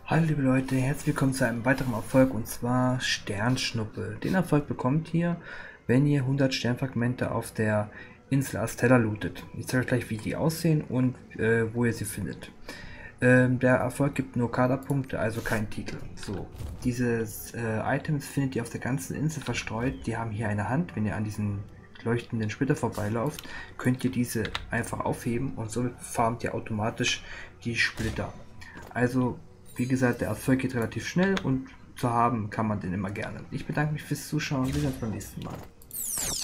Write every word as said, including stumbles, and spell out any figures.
Hallo liebe Leute, herzlich willkommen zu einem weiteren Erfolg, und zwar Sternschnuppe. Den Erfolg bekommt ihr, wenn ihr hundert Sternfragmente auf der Insel Astella lootet. Ich zeige euch gleich, wie die aussehen und äh, wo ihr sie findet. Ähm, der Erfolg gibt nur Kaderpunkte, also kein Titel. So, diese äh, Items findet ihr auf der ganzen Insel verstreut. Die haben hier eine Hand. Wenn ihr an diesen leuchtenden Splitter vorbeilauft, könnt ihr diese einfach aufheben und somit farmt ihr automatisch die Splitter. Also, wie gesagt, der Erfolg geht relativ schnell und zu haben kann man den immer gerne. Ich bedanke mich fürs Zuschauen. Wir sehen uns beim nächsten Mal.